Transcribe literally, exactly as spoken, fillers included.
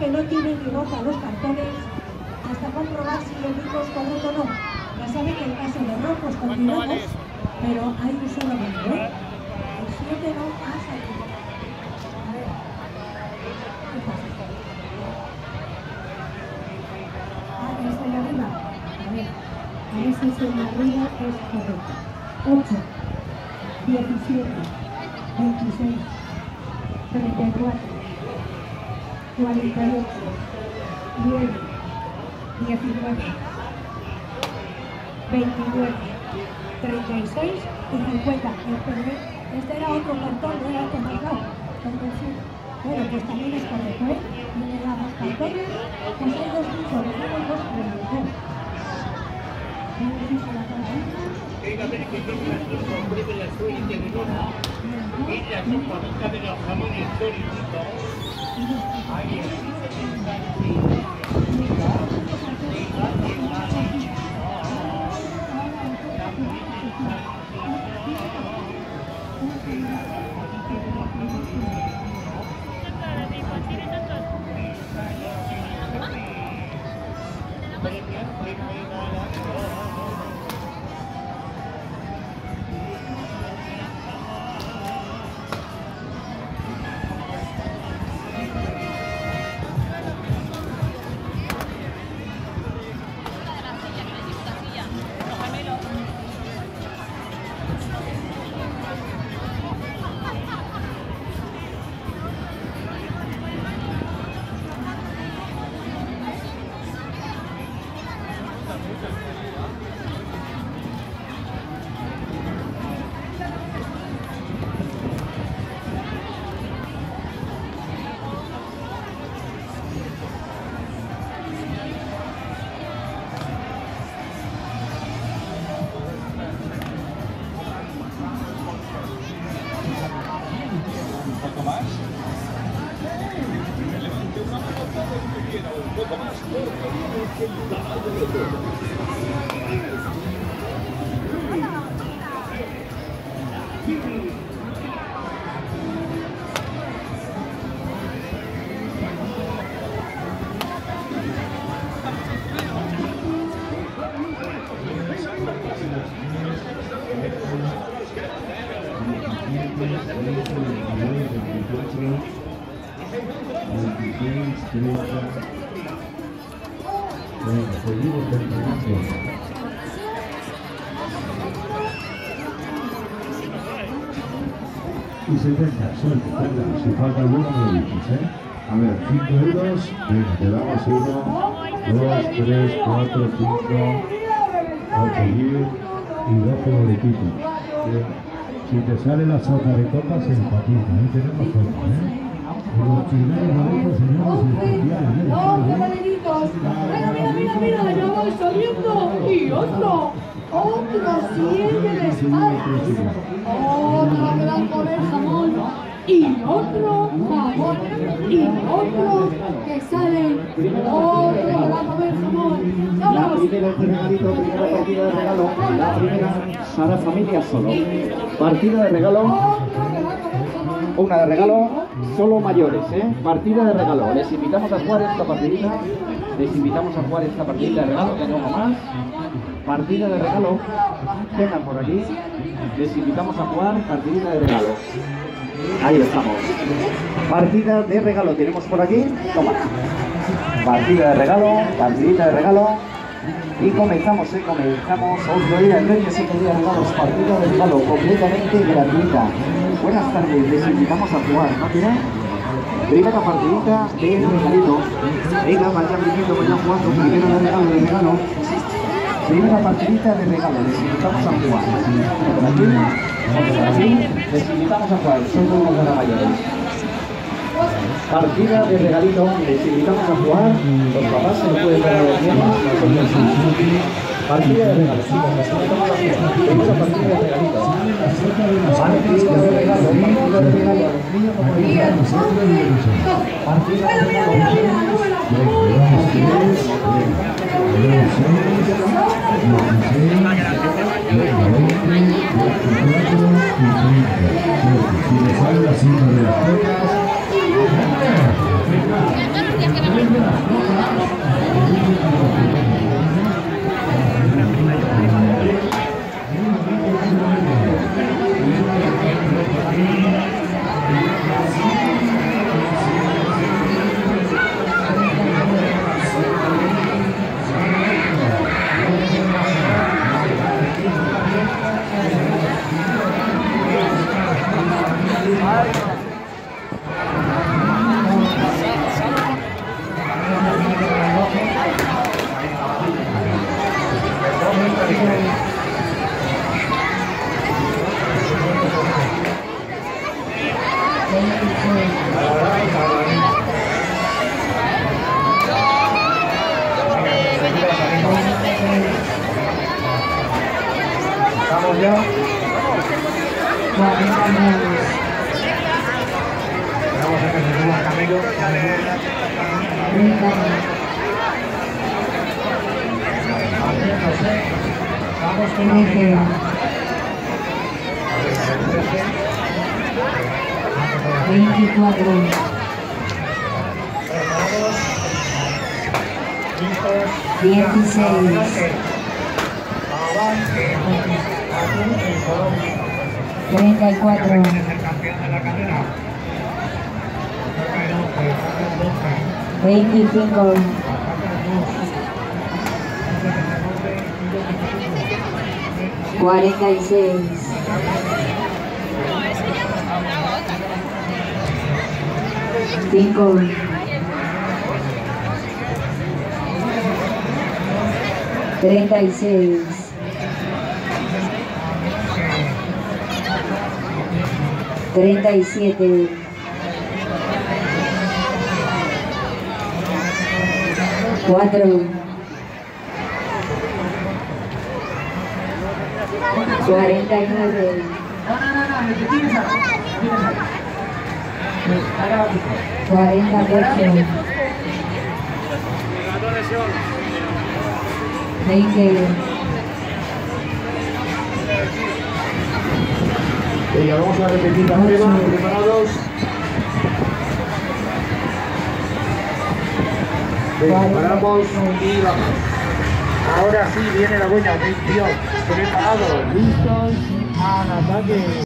que no tienen ni ropa los cartones hasta comprobar si los ricos correcto o no. Ya saben que en caso de rojos continuamos, pero hay un solo número, ¿eh? El siete no pasa aquí. A ver, ¿qué pasa? Ah, que está ahí arriba. A ver, a ver si ese de arriba es correcto. ocho, diecisiete, veintiséis, treinta y cuatro, cuarenta y ocho, nueve, diecinueve, veintinueve, treinta y seis y cincuenta. Este era otro cartón, no era otro marcado. Bueno, pues también es correcto, ¿eh? No le damos cartones, pues hay dos pisos, le damos dos por el mejor. Venga, a ver que tiene una sorpresa de la suya de Verona. Es la sopa de los jamones históricos. Ahí y setenta, suelta, venga, si falta alguno me lo dices, ¿eh? A ver, cinco euros, venga, te damos uno, dos, tres, cuatro, cinco, ocho, diez y doce boletitos. Si te sale la sopa de copas, se empatita, ahí tenemos foto, ¿eh? Los primeros boletos, señores, especiales, ¿eh? Mira, mira, mira, mira, ya voy saliendo. Y otro, otro siete de espada. Otro que va a poner jamón. Y otro jamón. Y otro que sale. Otro que va a comer jamón. La primera este regalito, primera partida de regalo. La primera para familia solo. Partida de regalo. Una de regalo, solo mayores, ¿eh? Partida de regalo. Les invitamos a jugar esta partidita. Les invitamos a jugar esta partida de regalo, que no más. Partida de regalo. Vengan por aquí. Les invitamos a jugar partidita de regalo. Ahí estamos. Partida de regalo tenemos por aquí. Toma. Partida de regalo, partidita de regalo. Y comenzamos, ¿eh? Comenzamos otro día de premios, cinco días de regalos, partida de regalo completamente gratuita. Buenas tardes, les invitamos a jugar, ¿no? Mira, primera partidita de regalito. Venga, vayan viniendo, vayan jugando, primero de regalo, de regalo. Primera partidita de regalo, les invitamos a jugar. Por aquí, por aquí, les invitamos a jugar, son unos de la mayores. Partida de regalito, les invitamos a jugar. Los papás se lo pueden ver a los niños. Partida de regalo, chicos, les invitamos a jugar. Primera partida de regalito. Partida de regalo, partida de regalo a los niños como niños. Partida de regalo. Si le sale la cinta de las cosas, Vamos a que se suba Camilo. Vamos con la primera. veinticuatro, dieciséis, treinta y cuatro, veinticinco, cuarenta y seis, cinco, treinta y seis, treinta y siete, cuatro, cuarenta y nueve, cuarenta y ocho, veinte, Venga, vamos a repetir la prueba. ¿Preparados? Venga, paramos y vamos. Ahora sí viene la buena, atención. Preparados, listos al ataque.